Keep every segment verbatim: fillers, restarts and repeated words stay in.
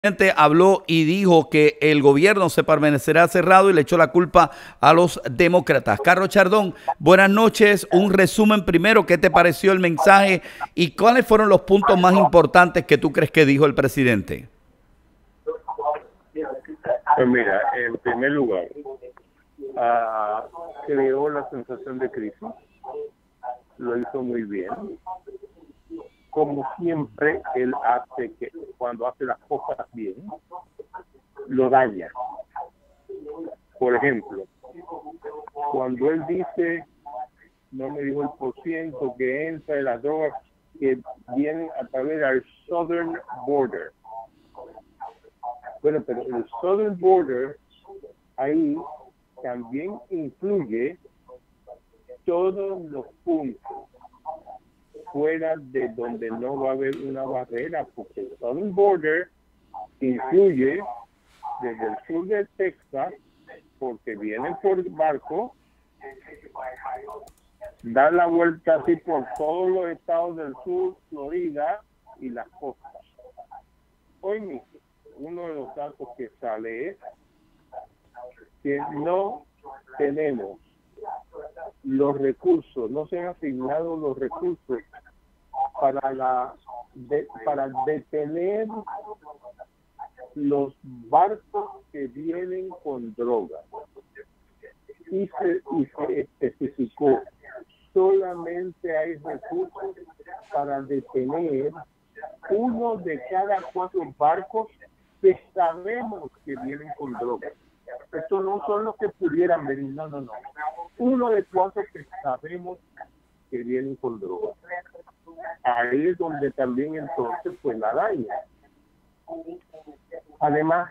presidente habló y dijo que el gobierno se permanecerá cerrado y le echó la culpa a los demócratas. Carlos Chardón, buenas noches. Un resumen primero, ¿qué te pareció el mensaje y cuáles fueron los puntos más importantes que tú crees que dijo el presidente? Pues mira, en primer lugar, uh, creó la sensación de crisis, lo hizo muy bien. Como siempre, él hace que cuando hace las cosas bien, lo daña. Por ejemplo, cuando él dice, no me dijo el porciento que entra de las drogas que vienen a través del Southern Border. Bueno, pero el Southern Border ahí también incluye todos los puntos fuera de donde no va a haber una barrera, porque el Southern Border incluye desde el sur de Texas, porque vienen por barco, dan la vuelta así por todos los estados del sur, Florida y las costas. Hoy mismo, uno de los datos que sale es que no tenemos los recursos, no se han asignado los recursos para la de, para detener los barcos que vienen con drogas. Y se, y se especificó, solamente hay recursos para detener uno de cada cuatro barcos que sabemos que vienen con drogas. Estos no son los que pudieran venir, no, no, no. Uno de cuatro que sabemos que vienen con drogas. Ahí es donde también entonces pues la daña. Además,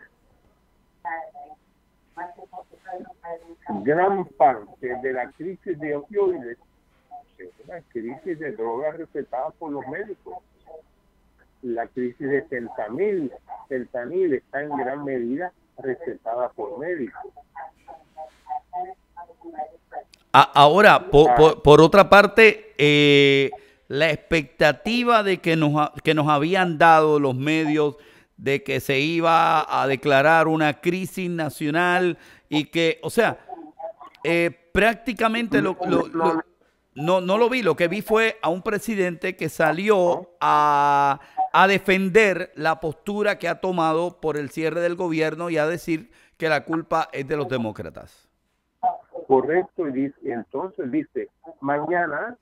gran parte de la crisis de opioides es una crisis de drogas recetadas por los médicos. La crisis de fentanil, fentanil está en gran medida recetada por médicos. Ahora, por, por, por otra parte, eh, la expectativa de que nos, que nos habían dado los medios de que se iba a declarar una crisis nacional y que, o sea, eh, prácticamente lo, lo, lo, no, no lo vi, lo que vi fue a un presidente que salió a, a defender la postura que ha tomado por el cierre del gobierno y a decir que la culpa es de los demócratas. Correcto, y dice, entonces dice, mañana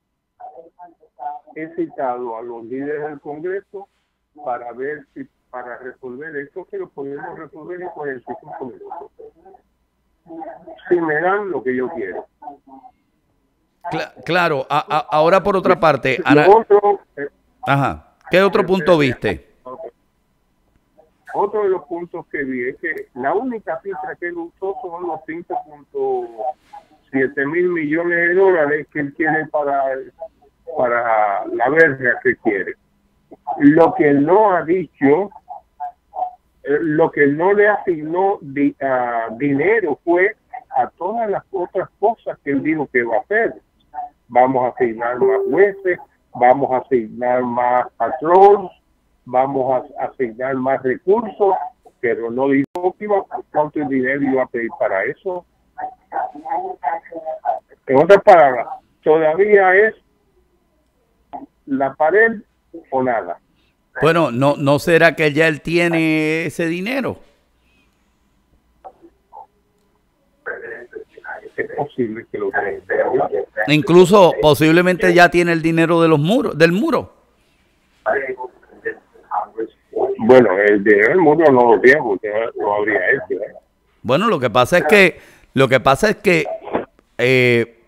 he citado a los líderes del Congreso para ver si para resolver esto, que lo podemos resolver en cuarenta y cinco minutos. Si me dan lo que yo quiero. Cla claro, a, a, ahora por otra parte, Ana... otro, eh, Ajá. ¿Qué otro eh, punto eh, viste? Okay. Otro de los puntos que vi es que la única cifra que él usó son los cinco punto siete mil millones de dólares que él quiere para, para la verga que quiere. Lo que no ha dicho, eh, lo que no le asignó di, uh, dinero fue a todas las otras cosas que él dijo que va a hacer. Vamos a asignar más jueces, vamos a asignar más patrones, vamos a asignar más recursos, pero no dijo que iba, cuánto dinero iba a pedir para eso. En otras palabras, todavía es la pared o nada. Bueno, ¿no, no será que ya él tiene ese dinero? Es posible que lo tenga. Incluso posiblemente ya tiene el dinero de los muros, del muro. Bueno, el dinero del muro no lo tiene porque no habría hecho. ¿eh? Bueno, lo que pasa es que lo que pasa es que eh,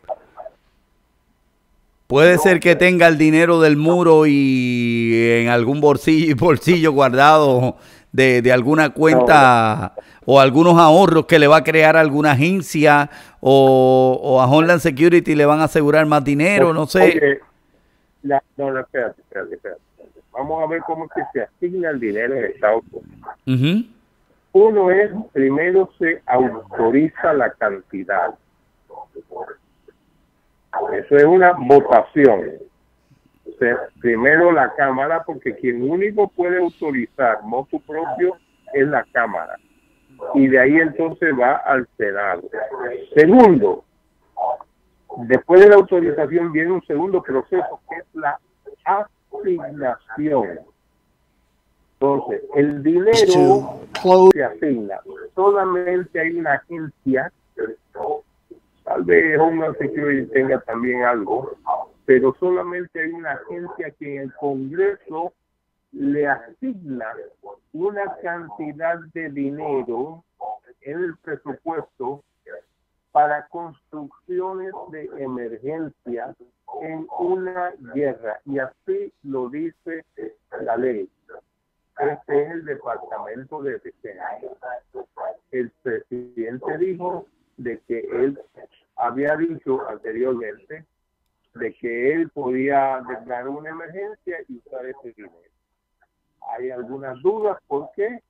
puede ser que tenga el dinero del muro y en algún bolsillo, bolsillo guardado de, de alguna cuenta o algunos ahorros que le va a crear alguna agencia o, o a Homeland Security le van a asegurar más dinero, no sé. Oye, la, no, no, espérate, espérate, espérate. Vamos a ver cómo es que se asigna el dinero en Estados Unidos. Uh-huh. Uno es, primero se autoriza la cantidad. Eso es una votación. se, primero la Cámara, porque quien único puede autorizar motu propio es la Cámara, y de ahí entonces va al Senado. Segundo, después de la autorización viene un segundo proceso, que es la asignación. Entonces, el dinero se asigna. Solamente hay una agencia, tal vez Homeland Security tenga también algo, pero solamente hay una agencia que en el Congreso le asigna una cantidad de dinero en el presupuesto para construcciones de emergencia en una guerra, y así lo dice la ley. Este es el Departamento de Defensa. El presidente dijo de que él había dicho anteriormente de que él podía declarar una emergencia y usar ese dinero. Hay algunas dudas, ¿por qué?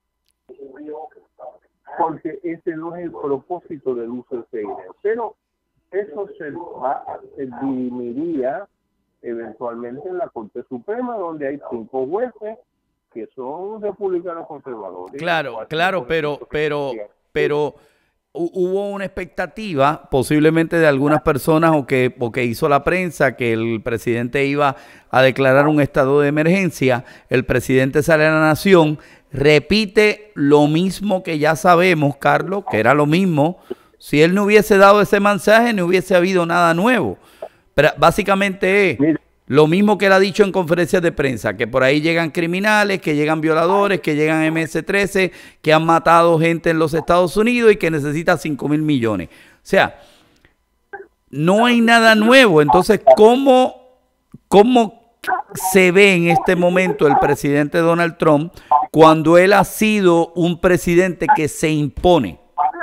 Porque ese no es el propósito del uso de ese dinero. Pero eso se va a, se dirimiría eventualmente en la Corte Suprema, donde hay cinco jueces que son republicanos conservadores. Claro, claro, pero, pero, pero hubo una expectativa posiblemente de algunas personas o que, o que hizo la prensa que el presidente iba a declarar un estado de emergencia. El presidente sale a la nación, repite lo mismo que ya sabemos, Carlos, que era lo mismo. Si él no hubiese dado ese mensaje, no hubiese habido nada nuevo. Pero básicamente es lo mismo que él ha dicho en conferencias de prensa, que por ahí llegan criminales, que llegan violadores, que llegan eme ese trece, que han matado gente en los Estados Unidos y que necesita cinco mil millones. O sea, no hay nada nuevo. Entonces, ¿cómo, cómo se ve en este momento el presidente Donald Trump cuando él ha sido un presidente que se impone?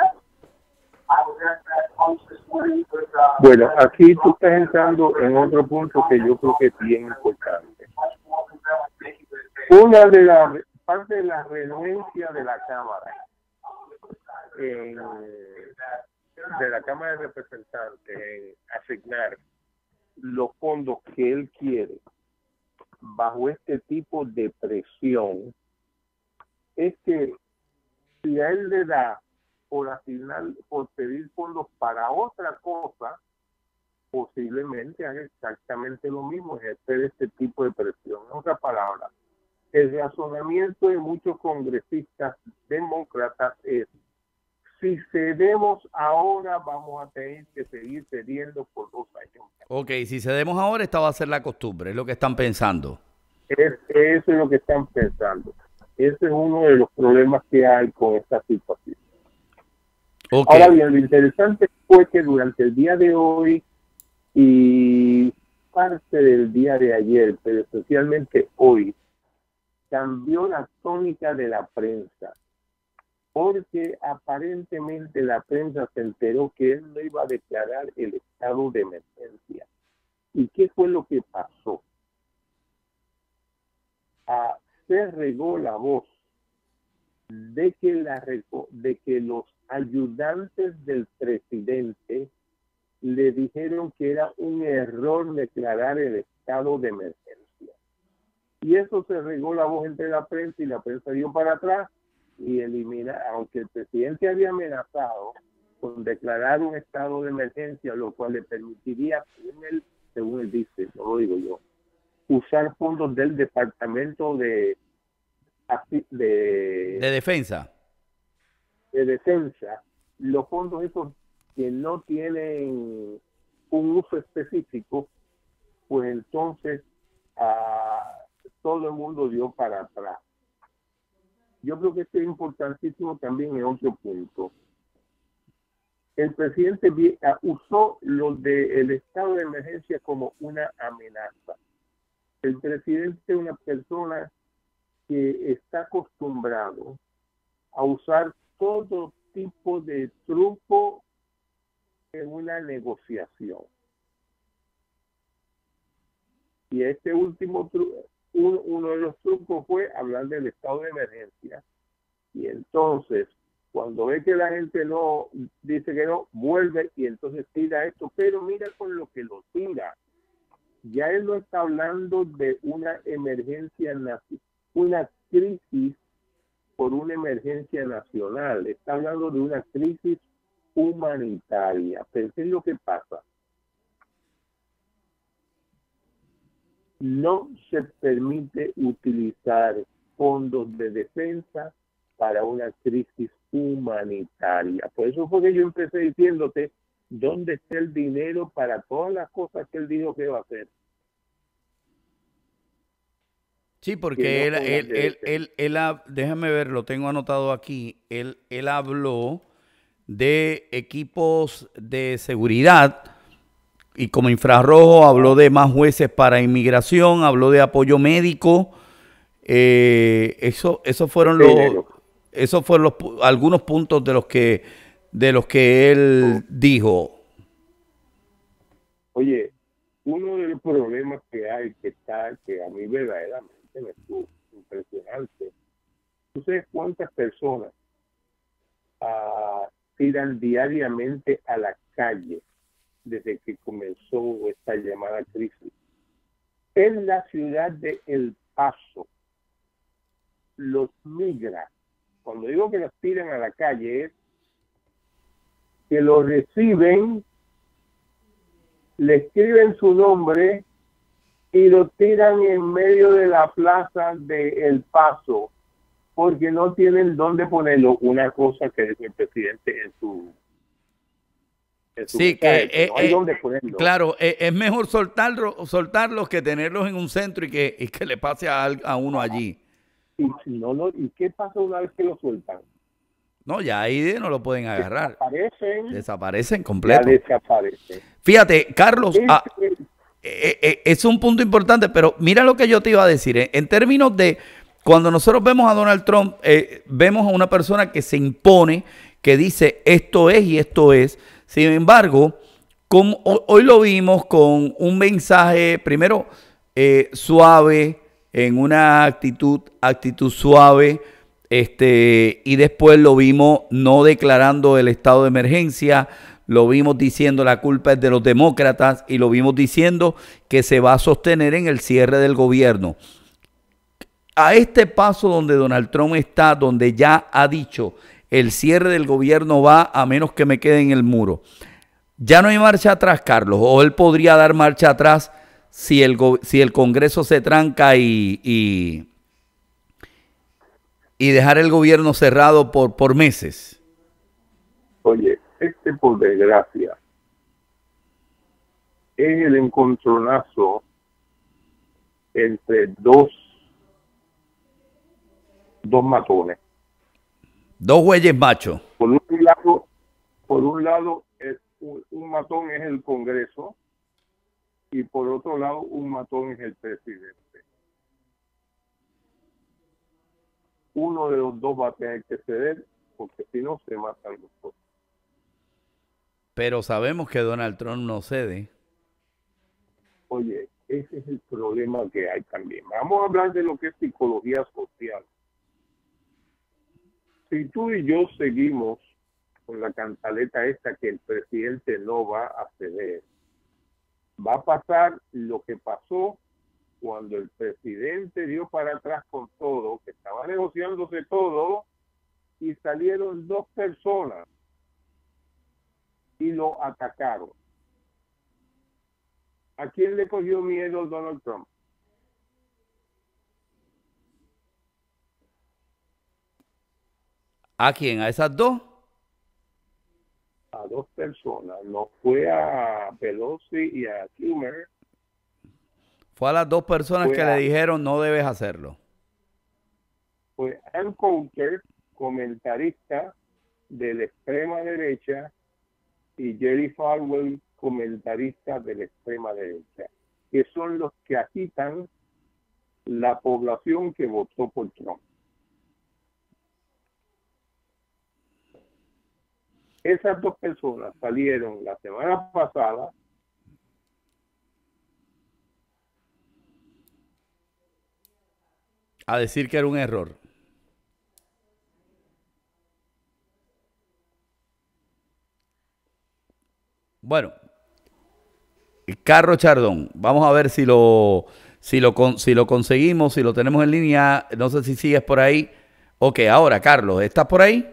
Bueno, aquí tú estás entrando en otro punto que yo creo que es bien importante. Una de las parte de la renuencia de la Cámara, en, de la Cámara de Representantes, en asignar los fondos que él quiere bajo este tipo de presión, es que si a él le da por asignar, por pedir fondos para otra cosa, posiblemente haga exactamente lo mismo, ejercer este tipo de presión. En otras palabras, el razonamiento de muchos congresistas demócratas es: si cedemos ahora, vamos a tener que seguir cediendo por dos años. Ok, si cedemos ahora, esta va a ser la costumbre, es lo que están pensando. Es, eso es lo que están pensando. Ese es uno de los problemas que hay con esta situación. Okay. Ahora bien, lo interesante fue que durante el día de hoy y parte del día de ayer, pero especialmente hoy, cambió la tónica de la prensa, porque aparentemente la prensa se enteró que él no iba a declarar el estado de emergencia. ¿Y qué fue lo que pasó? Ah, se regó la voz de que, la, de que los ayudantes del presidente le dijeron que era un error declarar el estado de emergencia. Y eso se regó la voz entre la prensa y la prensa dio para atrás y elimina, aunque el presidente había amenazado con declarar un estado de emergencia, lo cual le permitiría, según él, según él dice, no lo digo yo, usar fondos del Departamento de, de, de Defensa. de Defensa, los fondos esos que no tienen un uso específico, pues entonces uh, todo el mundo dio para atrás. Yo creo que esto es importantísimo también en otro punto. El presidente uh, usó lo del estado de emergencia como una amenaza. El presidente es una persona que está acostumbrado a usar todo tipo de truco en una negociación. Y este último truco, uno, uno de los trucos fue hablar del estado de emergencia. Y entonces, cuando ve que la gente no dice que no, vuelve y entonces tira esto. Pero mira con lo que lo tira. Ya él no está hablando de una emergencia, una crisis por una emergencia nacional, está hablando de una crisis humanitaria. Pero ¿qué es lo que pasa? No se permite utilizar fondos de defensa para una crisis humanitaria. Por eso fue que yo empecé diciéndote dónde está el dinero para todas las cosas que él dijo que iba a hacer. Sí, porque no él, él, él, él, él, él, déjame ver, lo tengo anotado aquí, él, él habló de equipos de seguridad y como infrarrojo habló de más jueces para inmigración, habló de apoyo médico, eh, eso, esos fueron los, esos fueron los, algunos puntos de los que, de los que él oh. dijo. Oye, uno de los problemas que hay, que está, que a mí verdaderamente me estuvo impresionante. ¿Tú sabes cuántas personas uh, tiran diariamente a la calle desde que comenzó esta llamada crisis? En la ciudad de El Paso, los migran. Cuando digo que los tiran a la calle, es que los reciben, le escriben su nombre y lo tiran en medio de la plaza de El Paso porque no tienen dónde ponerlo. Una cosa que dice el presidente en su, en su sí, mensaje, que, que eh, no hay eh, dónde ponerlo. Claro, eh, es mejor soltarlo, soltarlos que tenerlos en un centro y que, y que le pase a, a uno allí. Y, si no, no, ¿y qué pasa una vez que lo sueltan? No, ya ahí no lo pueden agarrar. Desaparecen. Desaparecen completo. Ya desaparecen. Fíjate, Carlos, ah, eh, eh, es un punto importante, pero mira lo que yo te iba a decir. Eh, en términos de, cuando nosotros vemos a Donald Trump, eh, vemos a una persona que se impone, que dice esto es y esto es. Sin embargo, como hoy lo vimos con un mensaje, primero, eh, suave, en una actitud, actitud suave, este, y después lo vimos no declarando el estado de emergencia, lo vimos diciendo la culpa es de los demócratas y lo vimos diciendo que se va a sostener en el cierre del gobierno. A este paso donde Donald Trump está, donde ya ha dicho el cierre del gobierno va a menos que me quede en el muro. Ya no hay marcha atrás, Carlos, o él podría dar marcha atrás si el, si el Congreso se tranca y, y, y dejar el gobierno cerrado por, por meses. Oye, este por desgracia es el encontronazo entre dos, dos matones. Dos güeyes machos. Por un lado, por un lado es un, un matón es el Congreso y por otro lado un matón es el presidente. Uno de los dos va a tener que ceder porque si no se matan los dos. Pero sabemos que Donald Trump no cede. Oye, ese es el problema que hay también. Vamos a hablar de lo que es psicología social. Si tú y yo seguimos con la cantaleta esta que el presidente no va a ceder, va a pasar lo que pasó cuando el presidente dio para atrás con todo, que estaba negociándose todo, y salieron dos personas y lo atacaron. ¿A quién le cogió miedo Donald Trump? ¿A quién? ¿A esas dos? A dos personas. No fue a Pelosi y a Schumer. Fue a las dos personas que a, le dijeron no debes hacerlo. Fue Ann Coulter, comentarista de la extrema derecha, y Jerry Falwell, comentarista de la extrema derecha, que son los que agitan la población que votó por Trump. Esas dos personas salieron la semana pasada a decir que era un error. Bueno, Carlos Chardón. Vamos a ver si lo, si lo, si lo conseguimos, si lo tenemos en línea. No sé si sigues por ahí. Ok, ahora, Carlos, ¿estás por ahí?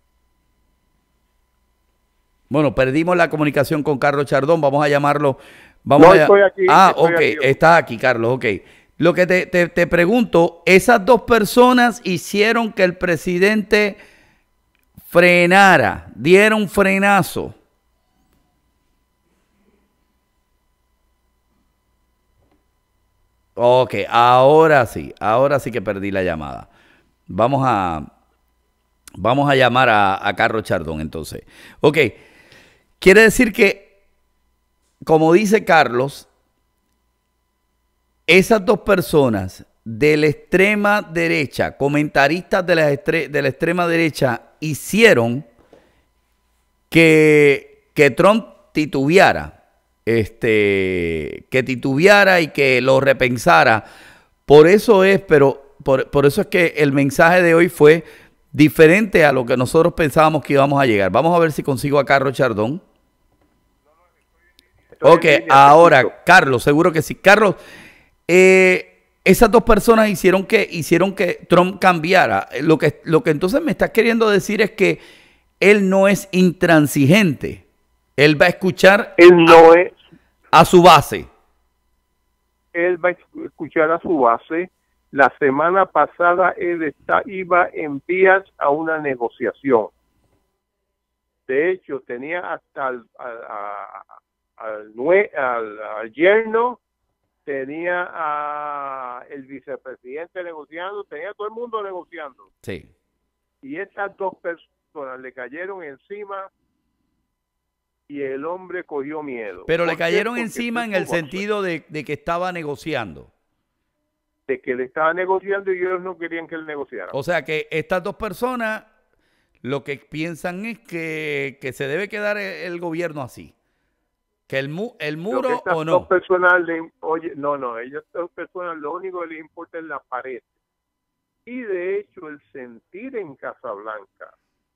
Bueno, perdimos la comunicación con Carlos Chardón. Vamos a llamarlo. Vamos no, a... estoy aquí. Ah, estoy ok, aquí. estás aquí, Carlos, ok. Lo que te, te, te pregunto, esas dos personas hicieron que el presidente frenara, dieron un frenazo. Ok, ahora sí, ahora sí que perdí la llamada. Vamos a, vamos a llamar a, a Carlos Chardón entonces. Ok, quiere decir que, como dice Carlos, esas dos personas de la extrema derecha, comentaristas de la, de la extrema derecha, hicieron que, que Trump titubeara, este, que titubeara y que lo repensara. Por eso es, pero por, por eso es que el mensaje de hoy fue diferente a lo que nosotros pensábamos que íbamos a llegar. Vamos a ver si consigo a Carlos Chardón. Ok, ahora, Carlos, seguro que sí. Carlos, eh, esas dos personas hicieron que, hicieron que Trump cambiara. Lo que, lo que entonces me estás queriendo decir es que él no es intransigente. Él va a escuchar él no a, es, a su base. Él va a escuchar a su base. La semana pasada él está, iba en vías a una negociación. De hecho, tenía hasta al, al, al, al, al, al yerno, tenía a el vicepresidente negociando, tenía a todo el mundo negociando. Sí. Y estas dos personas le cayeron encima y el hombre cogió miedo. Pero le cayeron encima en el sentido de, de que estaba negociando. De que él estaba negociando y ellos no querían que él negociara. O sea que estas dos personas lo que piensan es que, que se debe quedar el, el gobierno así. Que el, mu, el muro o no. Dos personas le, oye, no, no, ellas dos personas lo único que les importa es la pared. Y de hecho el sentir en Casablanca,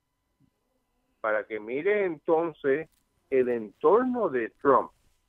para que mire entonces el entorno de Trump,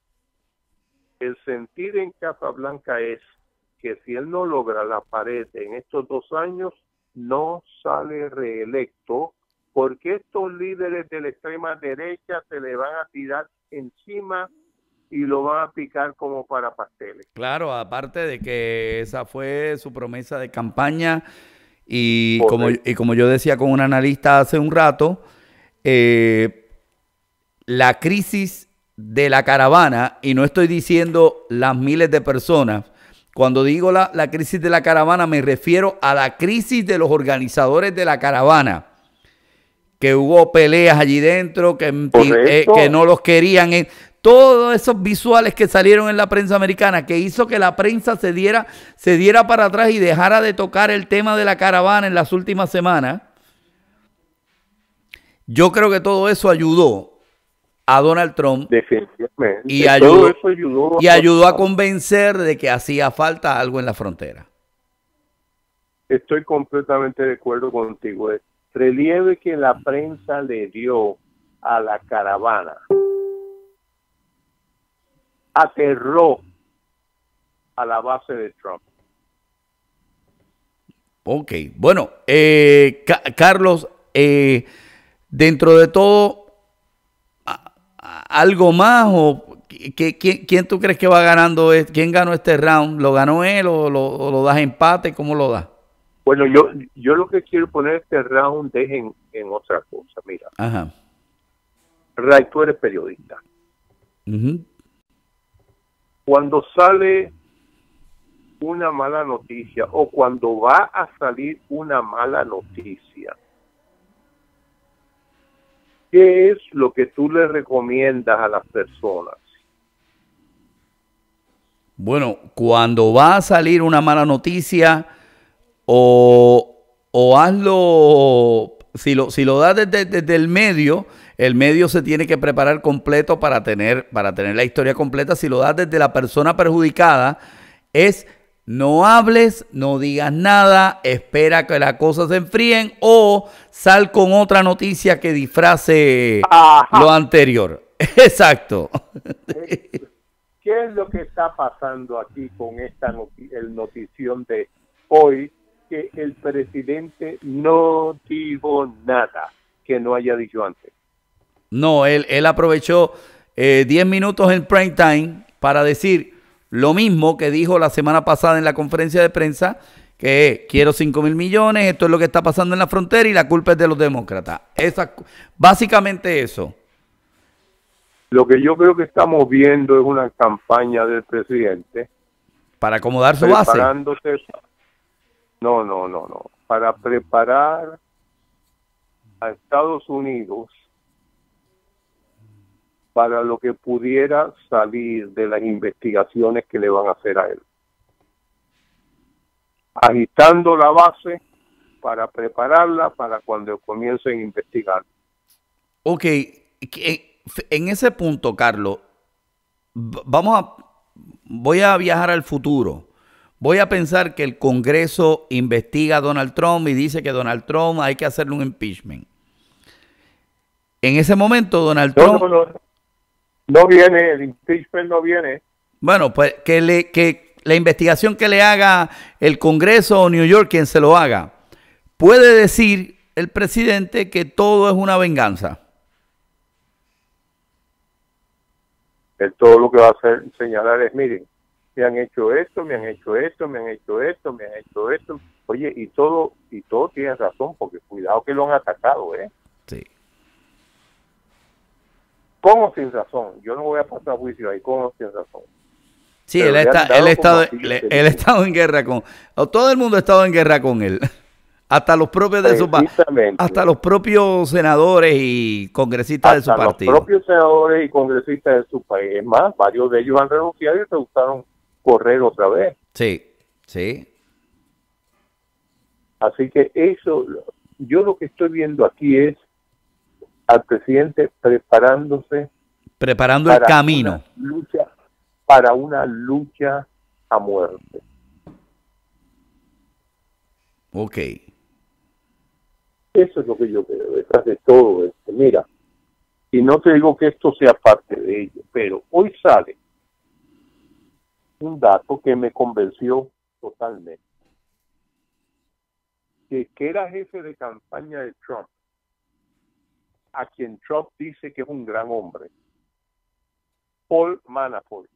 el sentir en Casablanca es que si él no logra la pared en estos dos años, no sale reelecto, porque estos líderes de la extrema derecha se le van a tirar encima y lo van a picar como para pasteles. Claro, aparte de que esa fue su promesa de campaña y como, y como yo decía con un analista hace un rato, eh, la crisis de la caravana, y no estoy diciendo las miles de personas, cuando digo la, la crisis de la caravana me refiero a la crisis de los organizadores de la caravana, que hubo peleas allí dentro, que, eh, que no los querían. Eh, todos esos visuales que salieron en la prensa americana, que hizo que la prensa se diera, se diera para atrás y dejara de tocar el tema de la caravana en las últimas semanas. Yo creo que todo eso ayudó a Donald Trump y ayudó, eso ayudó, y ayudó a convencer de que hacía falta algo en la frontera. Estoy completamente de acuerdo contigo. El relieve que la prensa le dio a la caravana aterró a la base de Trump. Ok, bueno, eh, Ca Carlos, eh, dentro de todo, ¿algo más? ¿O ¿qué, quién, quién tú crees que va ganando? ¿Quién ganó este round? ¿Lo ganó él o lo, o lo das empate? ¿Cómo lo das? Bueno, yo, yo lo que quiero poner este round es en, en otra cosa. Mira, Ajá. Ray, tú eres periodista. Uh-huh. Cuando sale una mala noticia o cuando va a salir una mala noticia, ¿qué es lo que tú le recomiendas a las personas? Bueno, cuando va a salir una mala noticia, o, o hazlo, si lo, si lo das desde, desde el medio, el medio se tiene que preparar completo para tener, para tener la historia completa. Si lo das desde la persona perjudicada, es no hables, no digas nada, espera que las cosas se enfríen o sal con otra noticia que disfrace Ajá. lo anterior. Exacto. ¿Qué es lo que está pasando aquí con esta noti el notición de hoy? Que el presidente no dijo nada que no haya dicho antes. No, él, él aprovechó eh, diez minutos en prime time para decir lo mismo que dijo la semana pasada en la conferencia de prensa, que es, quiero cinco mil millones, esto es lo que está pasando en la frontera y la culpa es de los demócratas. Esa, básicamente eso. Lo que yo creo que estamos viendo es una campaña del presidente para acomodar su base. Preparándose. No, no, no, no. Para preparar a Estados Unidos para lo que pudiera salir de las investigaciones que le van a hacer a él. Agitando la base para prepararla para cuando comiencen a investigar. Ok, en ese punto, Carlos, vamos a, voy a viajar al futuro. Voy a pensar que el Congreso investiga a Donald Trump y dice que Donald Trump hay que hacerle un impeachment. En ese momento, Donald no, Trump... No, no, no viene, el impeachment no viene. Bueno, pues que, le, que la investigación que le haga el Congreso o New York, quien se lo haga, puede decir el presidente que todo es una venganza. Él todo lo que va a hacer señalar es, miren, me han hecho esto, me han hecho esto, me han hecho esto, me han hecho esto. Oye, y todo, y todo tiene razón, porque cuidado que lo han atacado, ¿eh? Sí. Con o sin razón. Yo no voy a pasar juicio ahí, con o sin razón. Sí, él, está, él, estado, él, él ha estado en guerra con... Todo el mundo ha estado en guerra con él. Hasta los propios de su hasta los propios senadores y congresistas hasta de su partido. Los propios senadores y congresistas de su país. Es más, varios de ellos han renunciado y se gustaron correr otra vez. Sí, sí. Así que eso, yo lo que estoy viendo aquí es al presidente preparándose, preparando el camino, una lucha, para una lucha a muerte. Ok. Eso es lo que yo creo detrás de todo esto. Mira, y no te digo que esto sea parte de ello, pero hoy sale un dato que me convenció totalmente. Que, que era jefe de campaña de Trump, a quien Trump dice que es un gran hombre, Paul Manafort.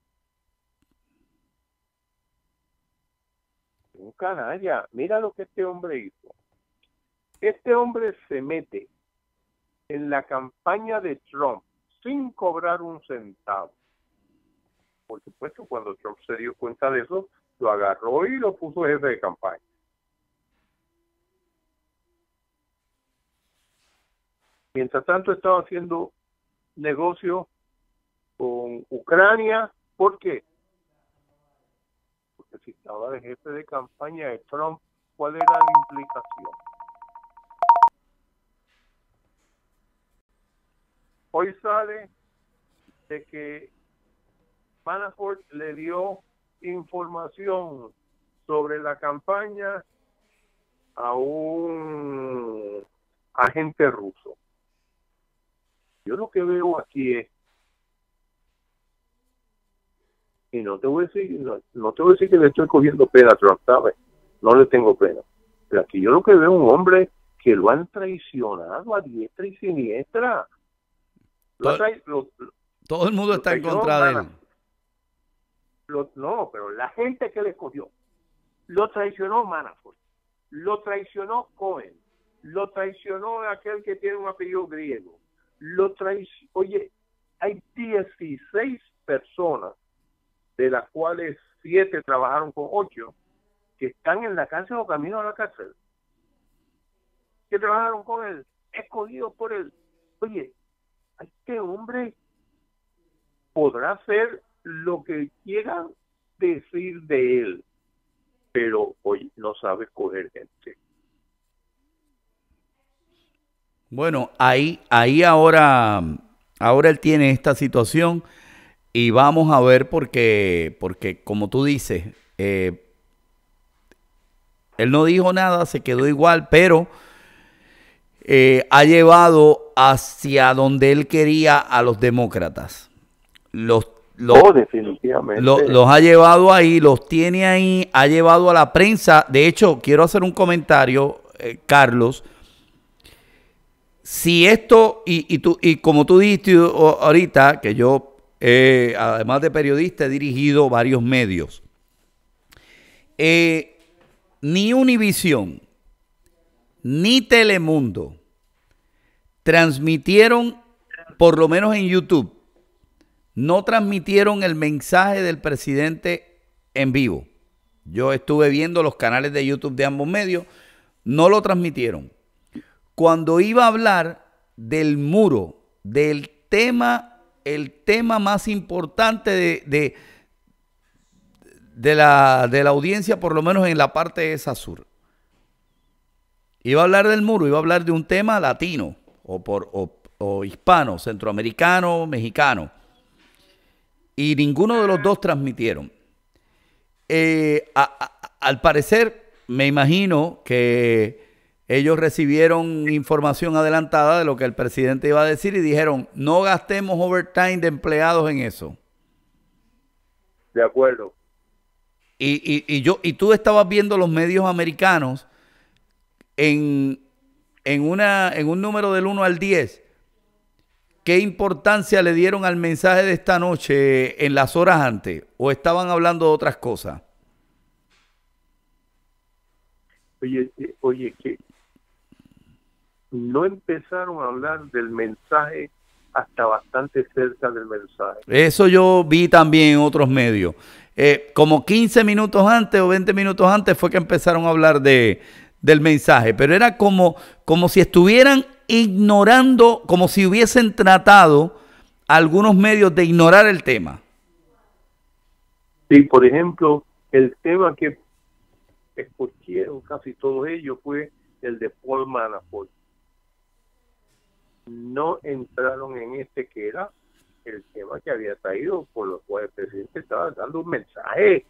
Un canalla. Mira lo que este hombre hizo. Este hombre se mete en la campaña de Trump sin cobrar un centavo. Por supuesto, cuando Trump se dio cuenta de eso, lo agarró y lo puso jefe de campaña. Mientras tanto, estaba haciendo negocio con Ucrania. ¿Por qué? Porque si estaba de jefe de campaña de Trump, ¿cuál era la implicación? Hoy sale de que Manafort le dio información sobre la campaña a un agente ruso. Yo lo que veo aquí es, y no te voy a decir, no, no te voy a decir que le estoy cogiendo pena a Trump, ¿sabes? No le tengo pena. Pero aquí yo lo que veo es un hombre que lo han traicionado a diestra y siniestra. Lo todo, lo, lo, todo el mundo está en contra de él. Lo, no, pero la gente que le escogió lo traicionó Manafort, lo traicionó Cohen, lo traicionó aquel que tiene un apellido griego, lo traicionó. Oye, hay dieciséis personas, de las cuales siete trabajaron con ocho, que están en la cárcel o camino a la cárcel, que trabajaron con él, escogidos por él. Oye, este hombre podrá hacer lo que quieran decir de él, pero hoy no sabe escoger gente. Bueno, ahí, ahí ahora, ahora él tiene esta situación y vamos a ver porque, porque como tú dices, eh, él no dijo nada, se quedó igual, pero eh, ha llevado hacia donde él quería a los demócratas. Los lo, oh, definitivamente. lo, los ha llevado ahí, los tiene ahí, ha llevado a la prensa. De hecho, quiero hacer un comentario, eh, Carlos. Si esto, y, y, tú, y como tú dijiste ahorita, que yo, eh, además de periodista, he dirigido varios medios. Eh, ni Univisión, ni Telemundo transmitieron, por lo menos en YouTube, no transmitieron el mensaje del presidente en vivo. Yo estuve viendo los canales de YouTube de ambos medios, no lo transmitieron. Cuando iba a hablar del muro, del tema, el tema más importante de, de, de, la, de la audiencia, por lo menos en la parte esa sur. Iba a hablar del muro, iba a hablar de un tema latino, o, por, o, o hispano, centroamericano, mexicano. Y ninguno de los dos transmitieron. Eh, a, a, al parecer, me imagino que ellos recibieron información adelantada de lo que el presidente iba a decir y dijeron, no gastemos overtime de empleados en eso. De acuerdo. Y, y, y, yo, y tú estabas viendo los medios americanos en, en, una, en un número del uno al diez. ¿Qué importancia le dieron al mensaje de esta noche en las horas antes? ¿O estaban hablando de otras cosas? Oye, oye, que no empezaron a hablar del mensaje hasta bastante cerca del mensaje. Eso yo vi también en otros medios. Eh, como quince minutos antes o veinte minutos antes fue que empezaron a hablar de, del mensaje. Pero era como, como si estuvieran ignorando, como si hubiesen tratado algunos medios de ignorar el tema. Sí, por ejemplo, el tema que escogieron casi todos ellos fue el de Paul Manafort. No entraron en este que era el tema que había traído, por lo cual el presidente estaba dando un mensaje.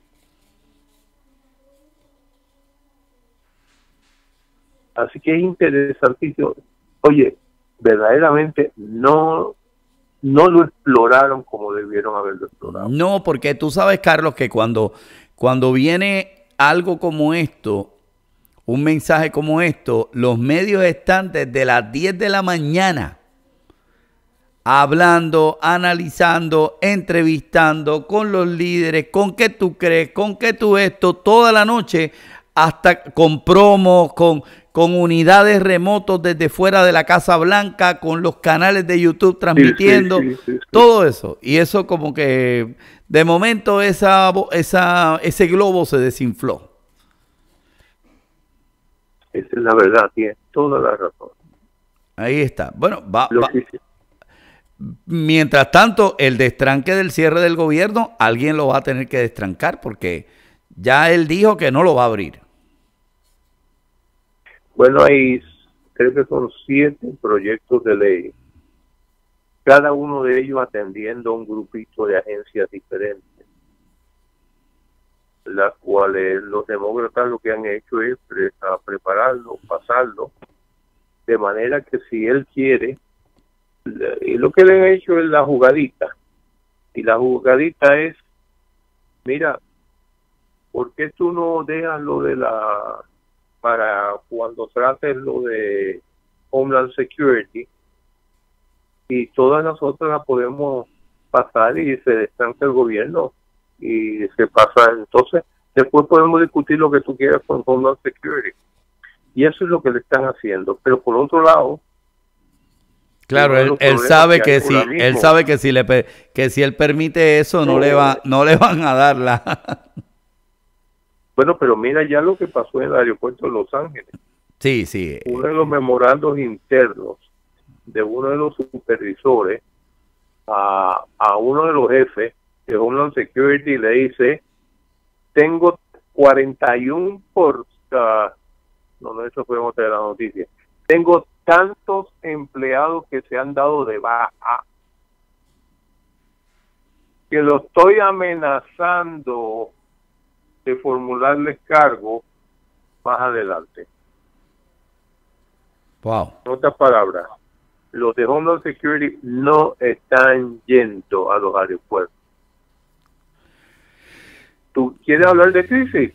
Así que es interesantísimo. Oye, verdaderamente no, no lo exploraron como debieron haberlo explorado. No, porque tú sabes, Carlos, que cuando, cuando viene algo como esto, un mensaje como esto, los medios están desde las diez de la mañana hablando, analizando, entrevistando con los líderes, con qué tú crees, con qué tú esto, toda la noche, hasta con promos, con, con unidades remotos desde fuera de la Casa Blanca, con los canales de YouTube transmitiendo, sí, sí, sí, sí, sí. todo eso. Y eso como que de momento esa, esa, ese globo se desinfló. Esa es la verdad, tiene toda la razón. Ahí está. Bueno, va, va. Mientras tanto, el destranque del cierre del gobierno, alguien lo va a tener que destrancar porque ya él dijo que no lo va a abrir. Bueno, hay, creo que son siete proyectos de ley, cada uno de ellos atendiendo a un grupito de agencias diferentes, las cuales los demócratas lo que han hecho es pre prepararlo, pasarlo, de manera que si él quiere, y lo que le han hecho es la jugadita, y la jugadita es, mira, ¿por qué tú no dejas lo de la, para cuando trates lo de Homeland Security, y todas las otras las podemos pasar y se destranca el gobierno y se pasa, entonces después podemos discutir lo que tú quieras con Homeland Security, y eso es lo que le están haciendo. Pero por otro lado, claro, él, él sabe que, que si él sabe que si le que si él permite eso no, no le va no le van a dar la bueno, pero mira ya lo que pasó en el aeropuerto de Los Ángeles. Sí, sí. Uno de los memorandos internos de uno de los supervisores a, a uno de los jefes de Homeland Security le dice, tengo cuarenta y uno por... Uh, no, no, eso fue otra de las noticias. Tengo tantos empleados que se han dado de baja que lo estoy amenazando de formularles cargo más adelante. Wow. En otras palabras, los de Homeland Security no están yendo a los aeropuertos. ¿Tú quieres hablar de crisis?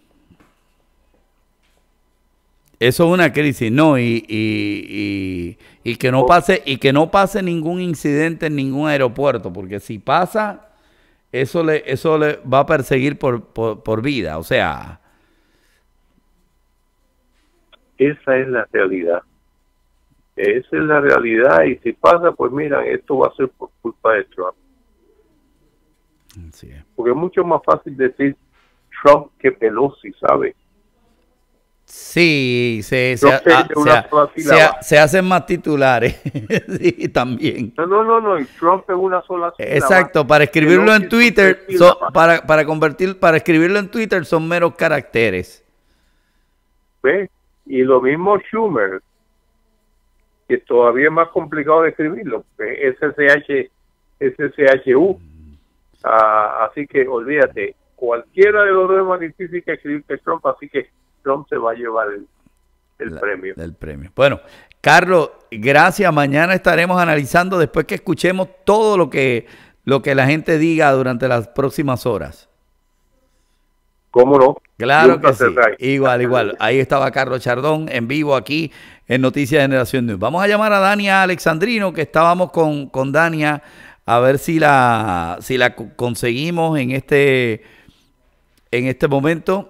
Eso es una crisis, no, y, y, y, y que no pase, y que no pase ningún incidente en ningún aeropuerto, porque si pasa, eso le, eso le va a perseguir por, por, por vida, o sea. Esa es la realidad. Esa es la realidad, y si pasa, pues mira, esto va a ser por culpa de Trump. Sí. Porque es mucho más fácil decir Trump que Pelosi, ¿sabe? Sí, se, se, a, se, se, se hacen más titulares. Sí, también. No, no, no, no, y Trump es una sola sílaba. Exacto, para escribirlo en Twitter, so, para, para convertir, para escribirlo en Twitter son meros caracteres. ¿Ves? Y lo mismo Schumer, que todavía es más complicado de escribirlo, S S H, S S H U. Ah, así que olvídate, cualquiera de los dos es más difícil que escribir que Trump, así que Trump se va a llevar el, el la, premio. El premio. Bueno, Carlos, gracias. Mañana estaremos analizando después que escuchemos todo lo que, lo que la gente diga durante las próximas horas. ¿Cómo no? Claro que sí. Igual, igual. Ahí estaba Carlos Chardón en vivo aquí en Noticias Generación News. Vamos a llamar a Dania Alexandrino, que estábamos con, con Dania, a ver si la, si la conseguimos en este, en este momento.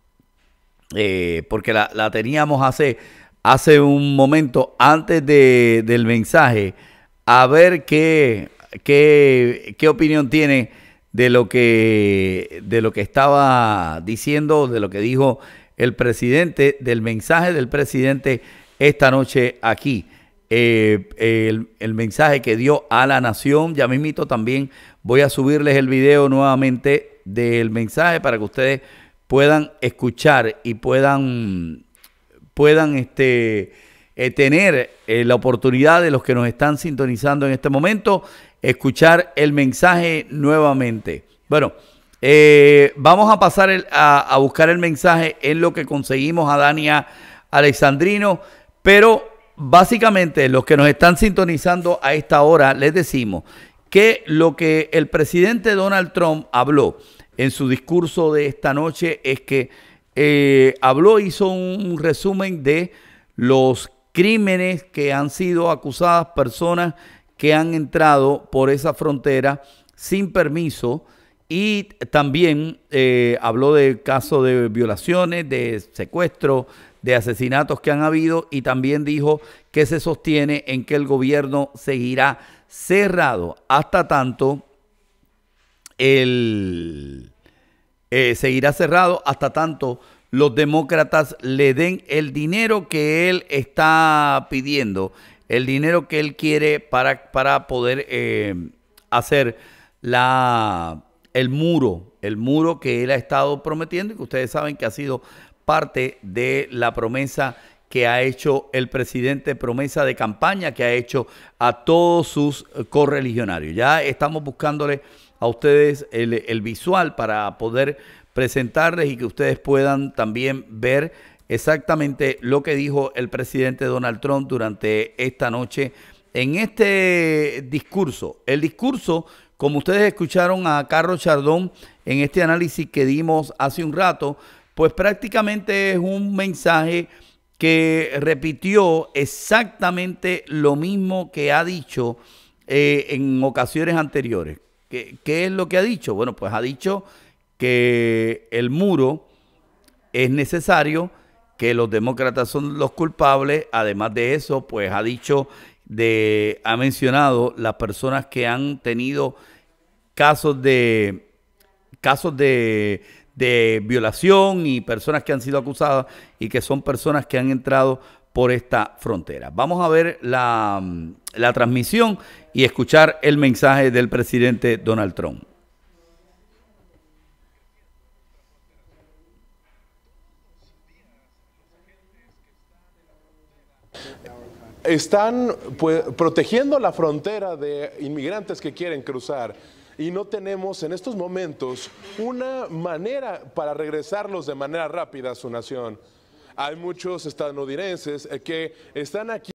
Eh, porque la, la teníamos hace, hace un momento antes de, del mensaje, a ver qué, qué, qué opinión tiene de lo que de lo que estaba diciendo, de lo que dijo el presidente, del mensaje del presidente esta noche aquí. Eh, el, el mensaje que dio a la nación. Ya mismito también voy a subirles el video nuevamente del mensaje para que ustedes puedan escuchar y puedan, puedan este, eh, tener eh, la oportunidad de los que nos están sintonizando en este momento, escuchar el mensaje nuevamente. Bueno, eh, vamos a pasar el, a, a buscar el mensaje en lo que conseguimos a Dania Alexandrino, pero básicamente los que nos están sintonizando a esta hora les decimos que lo que el presidente Donald Trump habló en su discurso de esta noche es que eh, habló, hizo un resumen de los crímenes que han sido acusadas personas que han entrado por esa frontera sin permiso, y también eh, habló de casos de violaciones, de secuestro, de asesinatos que han habido, y también dijo que se sostiene en que el gobierno seguirá cerrado hasta tanto el eh, seguirá cerrado hasta tanto los demócratas le den el dinero que él está pidiendo, el dinero que él quiere para, para poder eh, hacer la, el muro, el muro que él ha estado prometiendo y que ustedes saben que ha sido parte de la promesa que ha hecho el presidente, promesa de campaña que ha hecho a todos sus correligionarios. Ya estamos buscándole a ustedes el, el visual para poder presentarles y que ustedes puedan también ver exactamente lo que dijo el presidente Donald Trump durante esta noche en este discurso. El discurso, como ustedes escucharon a Carlos Chardón en este análisis que dimos hace un rato, pues prácticamente es un mensaje que repitió exactamente lo mismo que ha dicho eh, en ocasiones anteriores. ¿Qué, ¿Qué es lo que ha dicho? Bueno, pues ha dicho que el muro es necesario, que los demócratas son los culpables. Además de eso, pues ha dicho, de, ha mencionado las personas que han tenido casos de, casos de, de violación y personas que han sido acusadas y que son personas que han entrado por esta frontera. Vamos a ver la, la transmisión y escuchar el mensaje del presidente Donald Trump. Están pues, protegiendo la frontera de inmigrantes que quieren cruzar, y no tenemos en estos momentos una manera para regresarlos de manera rápida a su nación. Hay muchos estadounidenses que están aquí